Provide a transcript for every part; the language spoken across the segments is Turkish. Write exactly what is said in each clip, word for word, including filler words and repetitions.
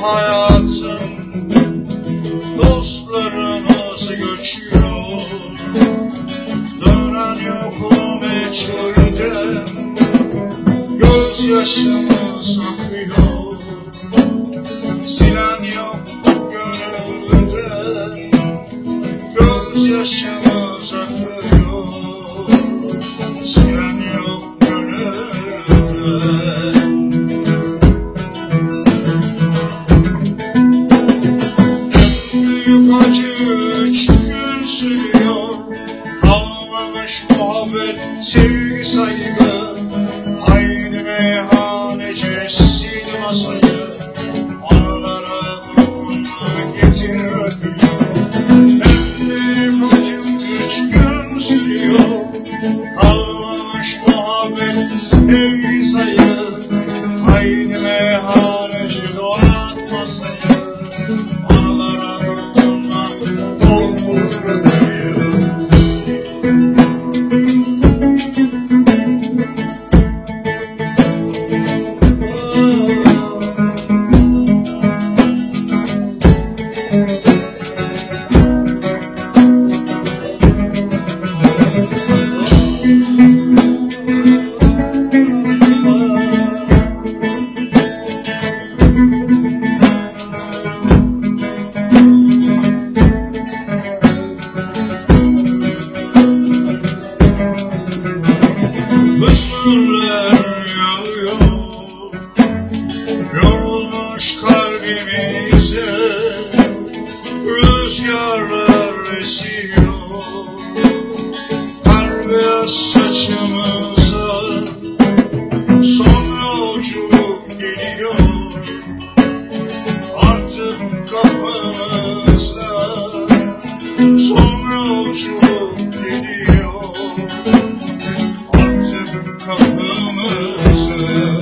hayatım, dostlarımız göçüyor. Dönen yok meçhulden, gözyaşımız akıyor. Silen yok gönülden, gözyaşımız akıyor. Silen yok gönülden. Acı üç gün sürüyor, kalmamış muhabbet, sevgi, saygı. Aynı meyhanecesi masayı, anılara dokunma, getir rakıyı. En büyük acı üç gün sürüyor, kalmamış muhabbet, sevgi, saygı. Aynı meyhaneci donat masayı, anılara dokunma, doldur rakıyı. Hüzünler yağıyor, yorulmuş kalbimize, rüzgarlar esiyor, kar beyaz saçımıza. Son yolculuk geliyor, artık kapımızda. Son yolculuk geliyor, kapımızı.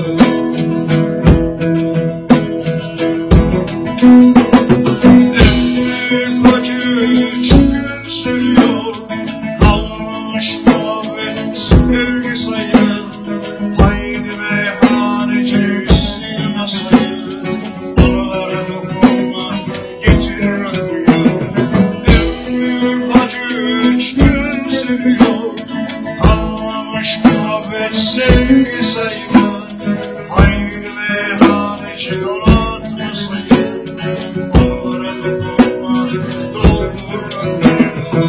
En büyük acı üç gün sürüyor, kalmamış muhabbet, sevgi, saygı. Haydi meyhaneci, sil masayı, anılara dokunma, getir rakıyı. En büyük acı üç gün sürüyor, kalmamış muhabbet, sevgi, saygı. Haydi meyhaneci, donat masayı, anılara dokunma, doldur rakıyı.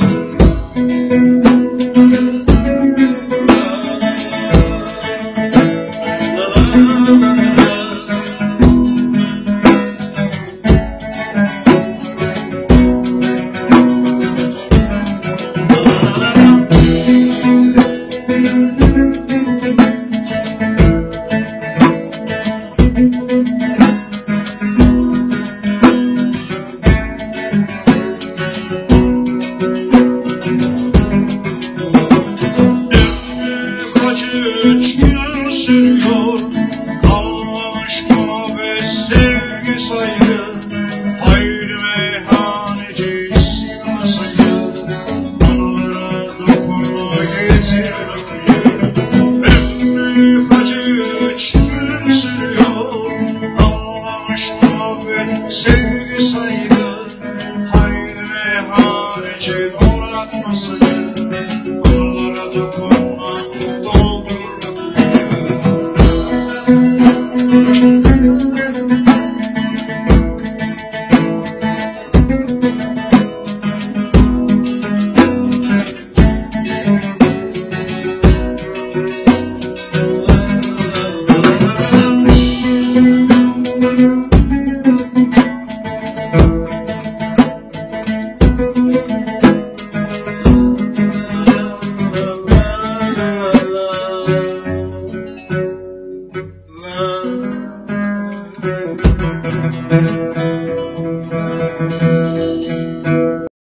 Üç gün sürüyor, kalmamış muhabbet, sevgi, saygı. Haydi meyhaneci, sil masayı, anılara dokunma, getir rakıyı. En büyük acı üç gün sürüyor, kalmamış muhabbet, sevgi, saygı.